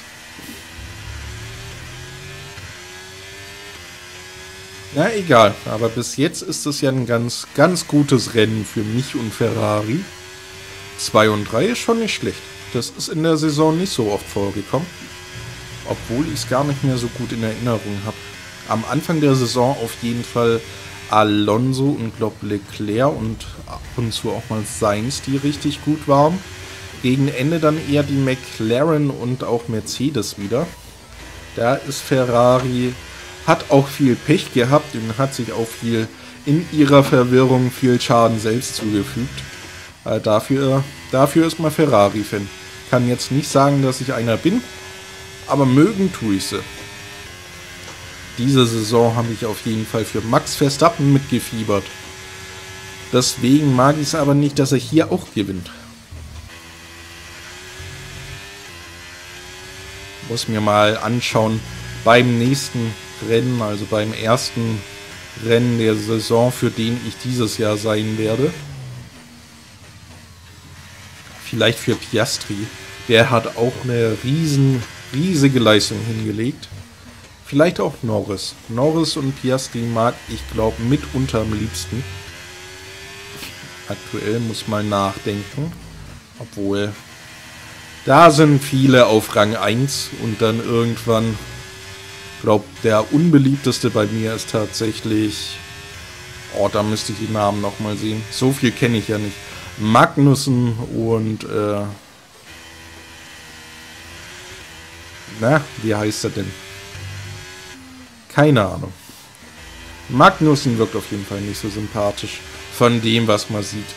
Na egal, aber bis jetzt ist es ja ein ganz gutes Rennen für mich und Ferrari. 2 und 3 ist schon nicht schlecht. Das ist in der Saison nicht so oft vorgekommen. Obwohl ich es gar nicht mehr so gut in Erinnerung habe. Am Anfang der Saison auf jeden Fall Alonso und glaube Leclerc und ab und zu auch mal Sainz, die richtig gut waren. Gegen Ende dann eher die McLaren und auch Mercedes wieder. Da ist Ferrari, hat auch viel Pech gehabt und hat sich auch viel in ihrer Verwirrung viel Schaden selbst zugefügt. Dafür ist man Ferrari-Fan. Kann jetzt nicht sagen, dass ich einer bin, aber mögen tue ich sie. Diese Saison habe ich auf jeden Fall für Max Verstappen mitgefiebert. Deswegen mag ich es aber nicht, dass er hier auch gewinnt. Muss mir mal anschauen beim nächsten Rennen, also beim ersten Rennen der Saison, für den ich dieses Jahr sein werde. Vielleicht für Piastri. Der hat auch eine riesige Leistung hingelegt. Vielleicht auch Norris. Norris und Piastri mag ich, glaube, mitunter am liebsten. Aktuell muss mal nachdenken. Obwohl, da sind viele auf Rang 1 und dann irgendwann, glaube, der unbeliebteste bei mir ist tatsächlich, oh, da müsste ich die Namen nochmal sehen. So viel kenne ich ja nicht. Magnussen und, na, wie heißt er denn? Keine Ahnung. Magnussen wirkt auf jeden Fall nicht so sympathisch. Von dem, was man sieht.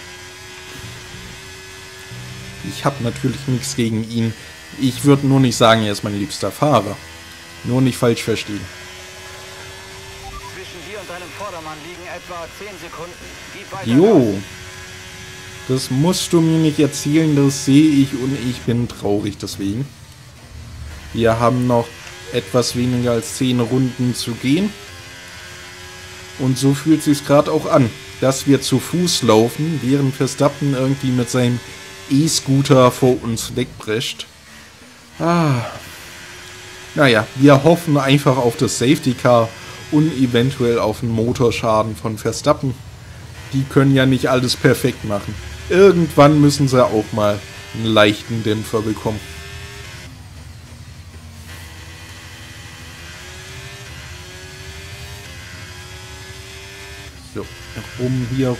Ich habe natürlich nichts gegen ihn. Ich würde nur nicht sagen, er ist mein liebster Fahrer. Nur nicht falsch verstehen. Zwischen dir und deinem Vordermann liegen etwa 10 Sekunden. Gib weiter Jo. Das musst du mir nicht erzählen, das sehe ich und ich bin traurig deswegen. Wir haben noch etwas weniger als 10 Runden zu gehen. Und so fühlt es sich gerade auch an, dass wir zu Fuß laufen, während Verstappen irgendwie mit seinem E-Scooter vor uns wegprescht. Naja, wir hoffen einfach auf das Safety Car und eventuell auf einen Motorschaden von Verstappen. Die können ja nicht alles perfekt machen. Irgendwann müssen sie auch mal einen leichten Dämpfer bekommen. So, rum hier.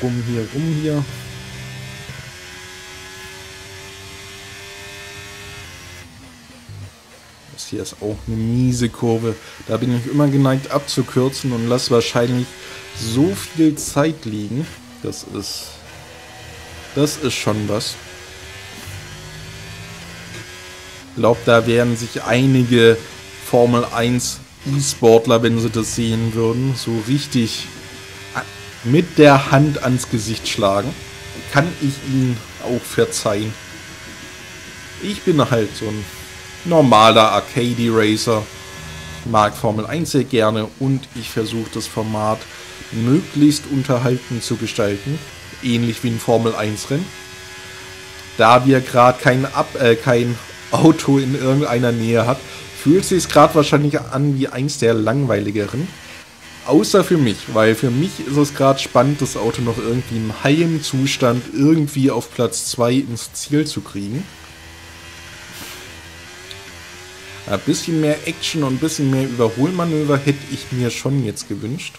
Das hier ist auch eine miese Kurve. Da bin ich immer geneigt abzukürzen und lasse wahrscheinlich so viel Zeit liegen. Das ist schon was. Ich glaube, da werden sich einige Formel 1 E-Sportler, wenn sie das sehen würden, so richtig mit der Hand ans Gesicht schlagen. Kann ich ihnen auch verzeihen. Ich bin halt so ein normaler Arcade-Racer, mag Formel 1 sehr gerne und ich versuche das Format möglichst unterhaltend zu gestalten, ähnlich wie ein Formel 1 Rennen. Da wir gerade kein Auto in irgendeiner Nähe hat, fühlt sich gerade wahrscheinlich an wie eins der langweiligeren. Außer für mich, weil für mich ist es gerade spannend, das Auto noch irgendwie im heilen Zustand irgendwie auf Platz 2 ins Ziel zu kriegen. Ein bisschen mehr Action und ein bisschen mehr Überholmanöver hätte ich mir schon jetzt gewünscht.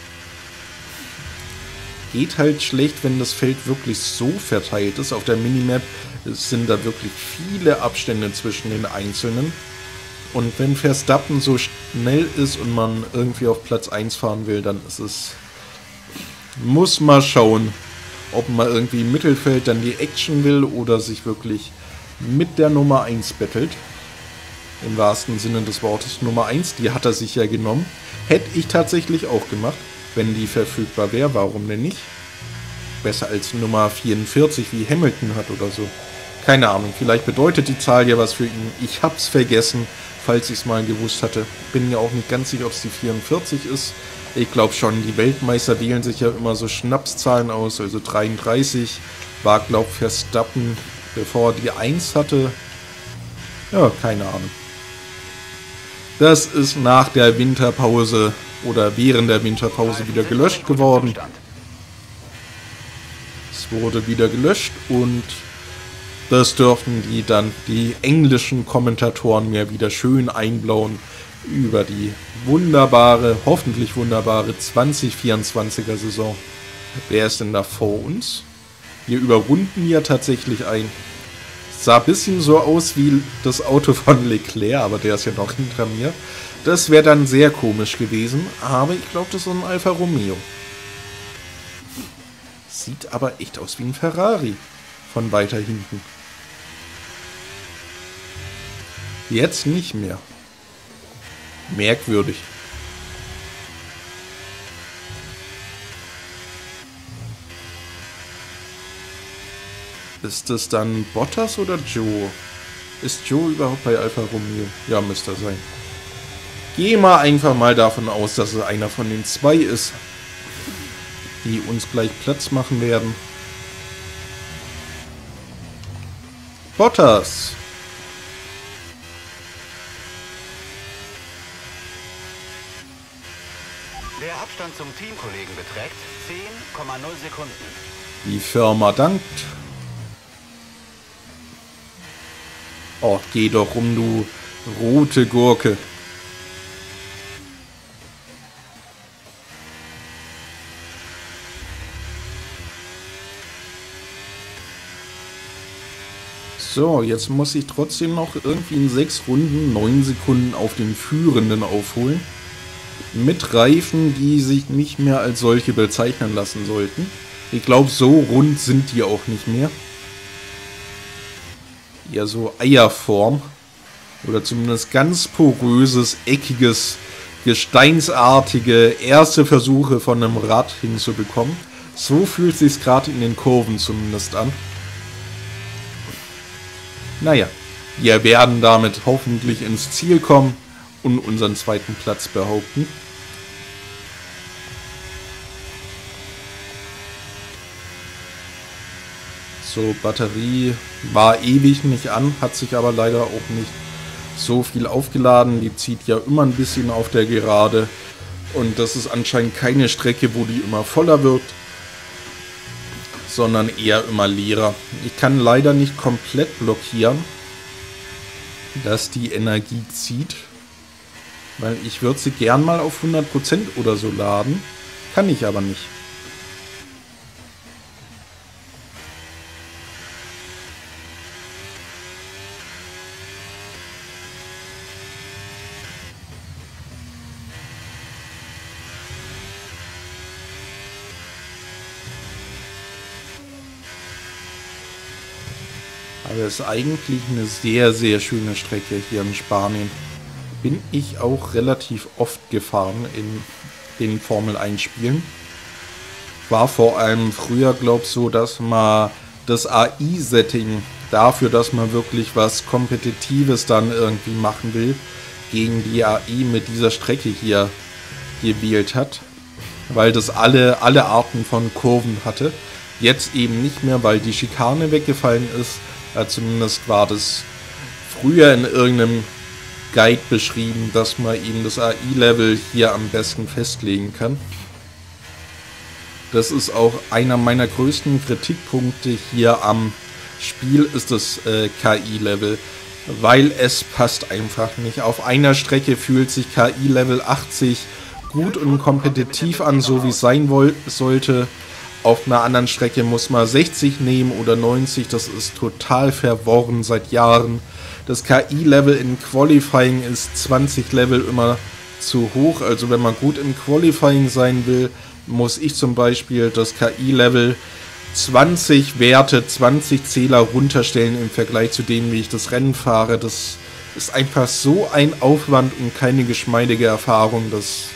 Geht halt schlecht, wenn das Feld wirklich so verteilt ist. Auf der Minimap sind da wirklich viele Abstände zwischen den Einzelnen. Und wenn Verstappen so schnell ist und man irgendwie auf Platz 1 fahren will, dann ist es... Muss man schauen, ob man irgendwie im Mittelfeld dann die Action will oder sich wirklich mit der Nummer 1 bettelt. Im wahrsten Sinne des Wortes Nummer 1, die hat er sich ja genommen. Hätte ich tatsächlich auch gemacht, wenn die verfügbar wäre, warum denn nicht? Besser als Nummer 44, wie Hamilton hat oder so. Keine Ahnung, vielleicht bedeutet die Zahl ja was für ihn. Ich hab's vergessen, falls ich es mal gewusst hatte. Bin mir auch nicht ganz sicher, ob es die 44 ist. Ich glaube schon, die Weltmeister wählen sich ja immer so Schnapszahlen aus. Also 33 war, glaube ich, Verstappen, bevor er die 1 hatte. Ja, keine Ahnung. Das ist nach der Winterpause oder während der Winterpause wieder gelöscht geworden. Es wurde wieder gelöscht und das dürften die englischen Kommentatoren mir wieder schön einblauen über die wunderbare, hoffentlich wunderbare 2024er Saison. Wer ist denn da vor uns? Wir überrunden ja tatsächlich ein. Sah ein bisschen so aus wie das Auto von Leclerc, aber der ist ja noch hinter mir. Das wäre dann sehr komisch gewesen, aber ich glaube, das ist ein Alfa Romeo. Sieht aber echt aus wie ein Ferrari von weiter hinten. Jetzt nicht mehr. Merkwürdig. Ist das dann Bottas oder Joe? Ist Joe überhaupt bei Alfa Romeo? Ja, müsste er sein. gehe mal einfach mal davon aus, dass es einer von den zwei ist, die uns gleich Platz machen werden. Bottas. Der Abstand zum Teamkollegen beträgt 10,0 Sekunden. Die Firma dankt. Oh, geh doch rum, du rote Gurke. So, jetzt muss ich trotzdem noch irgendwie in 6 Runden 9 Sekunden auf den Führenden aufholen. Mit Reifen, die sich nicht mehr als solche bezeichnen lassen sollten. Ich glaube, so rund sind die auch nicht mehr. Ja, so Eierform. Oder zumindest ganz poröses, eckiges, gesteinsartige erste Versuche von einem Rad hinzubekommen. So fühlt es sich gerade in den Kurven zumindest an. Naja, wir werden damit hoffentlich ins Ziel kommen und unseren zweiten Platz behaupten. So, Batterie war ewig nicht an, hat sich aber leider auch nicht so viel aufgeladen. Die zieht ja immer ein bisschen auf der Gerade und das ist anscheinend keine Strecke, wo die immer voller wird, sondern eher immer leerer. Ich kann leider nicht komplett blockieren, dass die Energie zieht, weil ich würde sie gern mal auf 100% oder so laden, kann ich aber nicht. Aber es ist eigentlich eine sehr, sehr schöne Strecke hier in Spanien. Bin ich auch relativ oft gefahren in den Formel-1-Spielen. War vor allem früher, glaube ich, so, dass man das AI-Setting dafür, dass man wirklich was Kompetitives dann irgendwie machen will, gegen die AI mit dieser Strecke hier gewählt hat. Weil das alle Arten von Kurven hatte. Jetzt eben nicht mehr, weil die Schikane weggefallen ist. Zumindest war das früher in irgendeinem Guide beschrieben, dass man eben das AI-Level hier am besten festlegen kann. Das ist auch einer meiner größten Kritikpunkte hier am Spiel, ist das KI-Level, weil es passt einfach nicht. Auf einer Strecke fühlt sich KI-Level 80 gut und kompetitiv an, so wie es sein sollte. Auf einer anderen Strecke muss man 60 nehmen oder 90, das ist total verworren seit Jahren. Das KI-Level in Qualifying ist 20 Level immer zu hoch, also wenn man gut im Qualifying sein will, muss ich zum Beispiel das KI-Level 20 Werte, 20 Zähler runterstellen im Vergleich zu dem, wie ich das Rennen fahre. Das ist einfach so ein Aufwand und keine geschmeidige Erfahrung,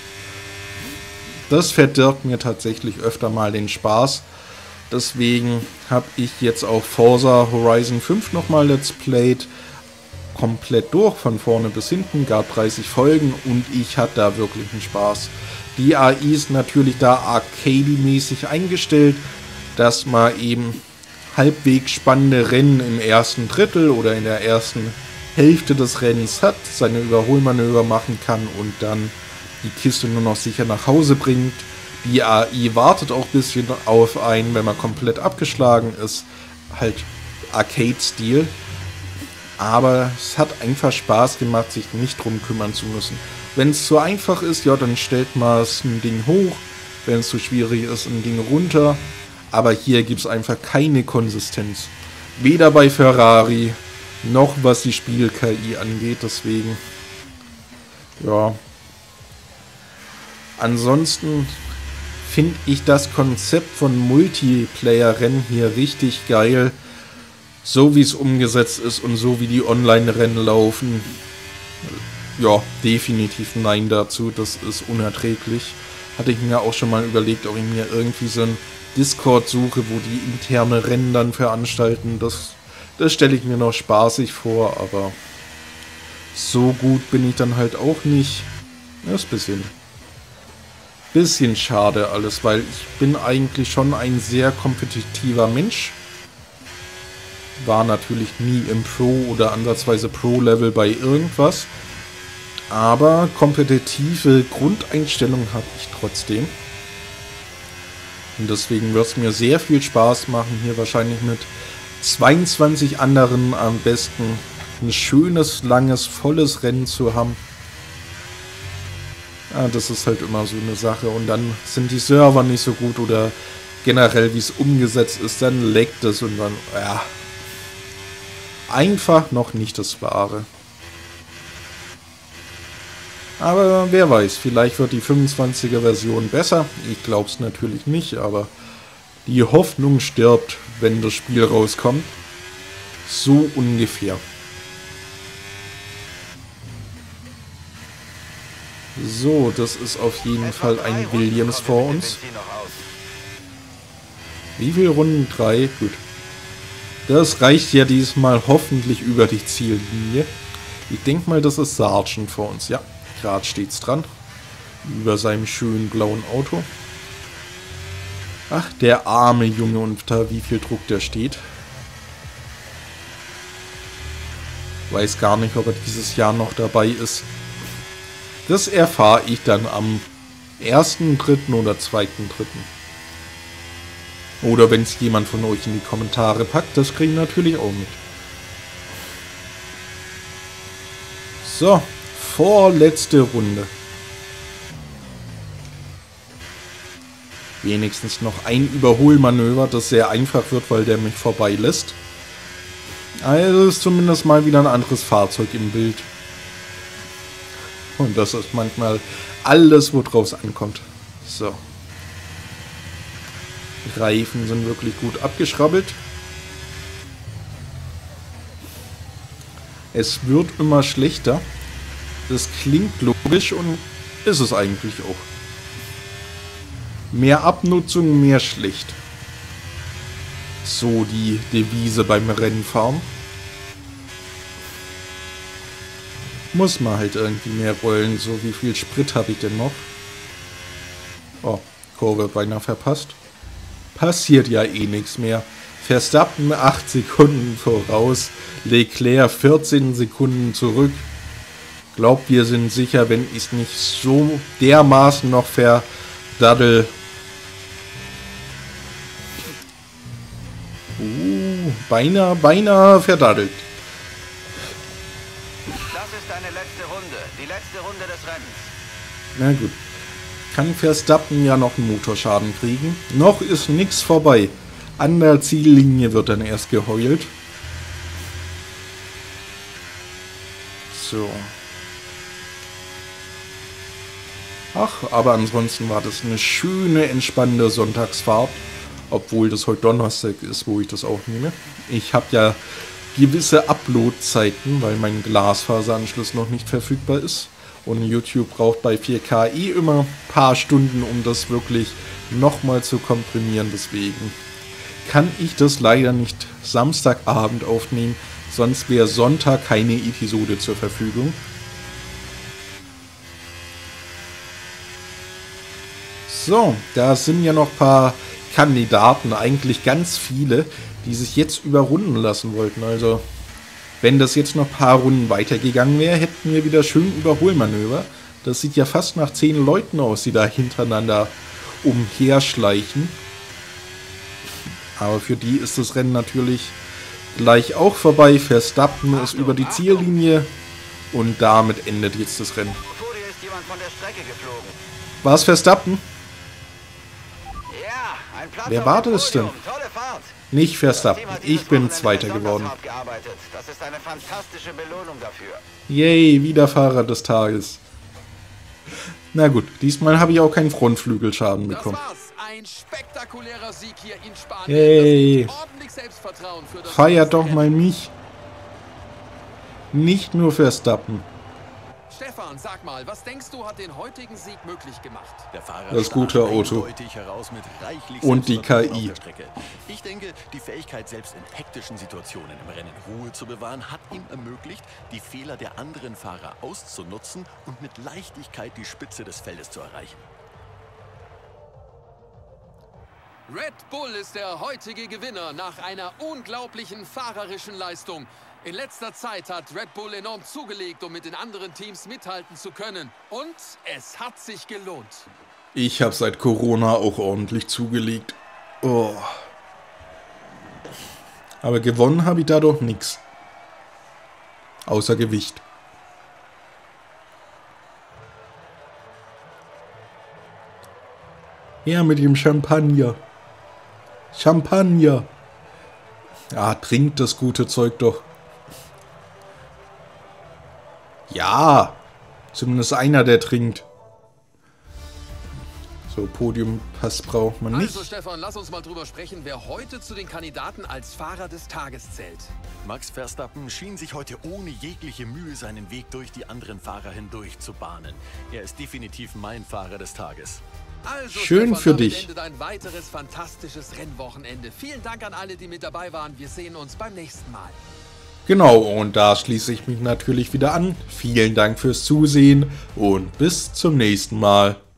das verdirbt mir tatsächlich öfter mal den Spaß. Deswegen habe ich jetzt auch Forza Horizon 5 nochmal Let's Played. Komplett durch, von vorne bis hinten, gab 30 Folgen und ich hatte da wirklich einen Spaß. Die AI ist natürlich da arcade-mäßig eingestellt, dass man eben halbwegs spannende Rennen im ersten Drittel oder in der ersten Hälfte des Rennens hat, seine Überholmanöver machen kann und dann die Kiste nur noch sicher nach Hause bringt. Die AI wartet auch ein bisschen auf einen, wenn man komplett abgeschlagen ist. Halt Arcade-Stil. Aber es hat einfach Spaß gemacht, sich nicht drum kümmern zu müssen. Wenn es zu einfach ist, ja, dann stellt man ein Ding hoch. Wenn es zu schwierig ist, ein Ding runter. Aber hier gibt es einfach keine Konsistenz. Weder bei Ferrari, noch was die Spiel-KI angeht. Deswegen, ja. Ansonsten finde ich das Konzept von Multiplayer-Rennen hier richtig geil. So wie es umgesetzt ist und so wie die Online-Rennen laufen. Ja, definitiv Nein dazu. Das ist unerträglich. Hatte ich mir auch schon mal überlegt, ob ich mir irgendwie so ein Discord suche, wo die interne Rennen dann veranstalten. Das stelle ich mir noch spaßig vor, aber so gut bin ich dann halt auch nicht. Das ist ein bisschen schade alles, weil ich bin eigentlich schon ein sehr kompetitiver Mensch. War natürlich nie im Pro- oder ansatzweise Pro-Level bei irgendwas. Aber kompetitive Grundeinstellungen habe ich trotzdem. Und deswegen wird es mir sehr viel Spaß machen, hier wahrscheinlich mit 22 anderen am besten ein schönes, langes, volles Rennen zu haben. Ja, das ist halt immer so eine Sache. Und dann sind die Server nicht so gut oder generell, wie es umgesetzt ist, dann leckt es und dann, ja, einfach noch nicht das Wahre. Aber wer weiß, vielleicht wird die 25er Version besser. Ich glaube es natürlich nicht, aber die Hoffnung stirbt, wenn das Spiel rauskommt. So ungefähr. So, das ist auf jeden Fall ein Williams vor uns. Wie viele Runden? 3? Gut. Das reicht ja diesmal hoffentlich über die Ziellinie. Ich denke mal, das ist Sargent vor uns. Ja, gerade steht's dran. Über seinem schönen blauen Auto. Ach, der arme Junge, unter wie viel Druck der steht. Weiß gar nicht, ob er dieses Jahr noch dabei ist. Das erfahre ich dann am 1.3. oder 2.3. Oder wenn es jemand von euch in die Kommentare packt, das kriegen natürlich auch mit. So, vorletzte Runde. Wenigstens noch ein Überholmanöver, das sehr einfach wird, weil der mich vorbeilässt. Also ist zumindest mal wieder ein anderes Fahrzeug im Bild. Und das ist manchmal alles, worauf es ankommt. So. Die Reifen sind wirklich gut abgeschrabbelt. Es wird immer schlechter. Das klingt logisch und ist es eigentlich auch. Mehr Abnutzung, mehr schlecht. So die Devise beim Rennfahren. Muss man halt irgendwie mehr rollen. So, wie viel Sprit habe ich denn noch? Oh, Kurve beinahe verpasst. Passiert ja eh nichts mehr. Verstappen 8 Sekunden voraus. Leclerc 14 Sekunden zurück. Glaubt, wir sind sicher, wenn ich es nicht so dermaßen noch verdaddel. Beinahe verdaddelt. Das ist deine letzte Runde. Die letzte Runde des Rennens. Na gut. Kann Verstappen ja noch einen Motorschaden kriegen. Noch ist nichts vorbei. An der Ziellinie wird dann erst geheult. So. Ach, aber ansonsten war das eine schöne, entspannende Sonntagsfahrt. Obwohl das heute Donnerstag ist, wo ich das aufnehme. Ich habe ja gewisse Upload-Zeiten, weil mein Glasfaseranschluss noch nicht verfügbar ist. Und YouTube braucht bei 4K immer ein paar Stunden, um das wirklich nochmal zu komprimieren. Deswegen kann ich das leider nicht Samstagabend aufnehmen. Sonst wäre Sonntag keine Episode zur Verfügung. So, da sind ja noch ein paar Kandidaten, eigentlich ganz viele, die sich jetzt überrunden lassen wollten. Also, wenn das jetzt noch ein paar Runden weitergegangen wäre, hätten wir wieder schön Überholmanöver. Das sieht ja fast nach 10 Leuten aus, die da hintereinander umherschleichen. Aber für die ist das Rennen natürlich gleich auch vorbei. Verstappen ist über die Ziellinie und damit endet jetzt das Rennen. Vor dir ist jemand von der Strecke geflogen. War es Verstappen? Ja, ein Platz Wer auf war dem das denn? Podium. Tolle Fahrt. Nicht Verstappen. Das Team hat Ich dieses bin Wochenende Zweiter mit geworden. Sonntagsfahrt gearbeitet. Das ist eine fantastische Belohnung dafür. Yay, wieder Fahrer des Tages. Na gut, diesmal habe ich auch keinen Frontflügelschaden bekommen. Das war's. Ein spektakulärer Sieg hier in Spanien. Hey. Das gibt ordentlich Selbstvertrauen für das Feiert nächste doch Rennen. mal mich. Nicht nur Verstappen. Stefan, sag mal, was denkst du, hat den heutigen Sieg möglich gemacht? Der Fahrer Das gute stach Auto. eindeutig heraus mit reichlich Und die Selbstvertrauen KI. auf der Strecke. Ich denke, die Fähigkeit, selbst in hektischen Situationen im Rennen Ruhe zu bewahren, hat ihm ermöglicht, die Fehler der anderen Fahrer auszunutzen und mit Leichtigkeit die Spitze des Feldes zu erreichen. Red Bull ist der heutige Gewinner nach einer unglaublichen fahrerischen Leistung. In letzter Zeit hat Red Bull enorm zugelegt, um mit den anderen Teams mithalten zu können. Und es hat sich gelohnt. Ich habe seit Corona auch ordentlich zugelegt. Oh. Aber gewonnen habe ich da doch nichts. Außer Gewicht. Ja, mit dem Champagner. Champagner. Ja, trinkt das gute Zeug doch. Ja, zumindest einer, der trinkt. So, Podiumpass braucht man nicht. Also Stefan, lass uns mal drüber sprechen, wer heute zu den Kandidaten als Fahrer des Tages zählt. Max Verstappen schien sich heute ohne jegliche Mühe seinen Weg durch die anderen Fahrer hindurch zu bahnen. Er ist definitiv mein Fahrer des Tages. Also, Schön Stefan, für damit dich. endet ein weiteres fantastisches Rennwochenende. Vielen Dank an alle, die mit dabei waren. Wir sehen uns beim nächsten Mal. Genau, und da schließe ich mich natürlich wieder an. Vielen Dank fürs Zusehen und bis zum nächsten Mal.